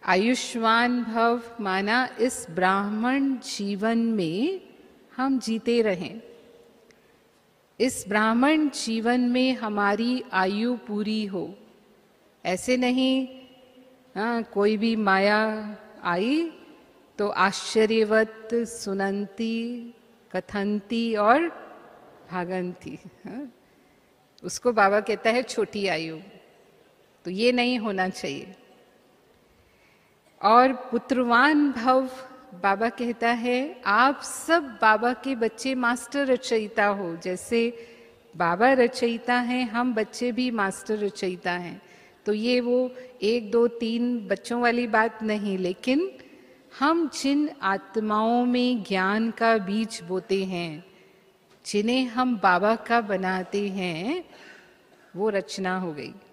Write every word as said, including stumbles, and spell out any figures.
आयुष्मान भव माना इस ब्राह्मण जीवन में हम जीते रहें, इस ब्राह्मण जीवन में हमारी आयु पूरी हो। ऐसे नहीं हाँ कोई भी माया आई तो आश्चर्यवत सुनंती कथंती और भागंती, हाँ? उसको बाबा कहता है छोटी आयु। तो ये नहीं होना चाहिए। और पुत्रवान भव, बाबा कहता है आप सब बाबा के बच्चे मास्टर रचयिता हो। जैसे बाबा रचयिता हैं, हम बच्चे भी मास्टर रचयिता हैं। तो ये वो एक दो तीन बच्चों वाली बात नहीं, लेकिन हम जिन आत्माओं में ज्ञान का बीज बोते हैं, जिन्हें हम बाबा का बनाते हैं, वो रचना हो गई।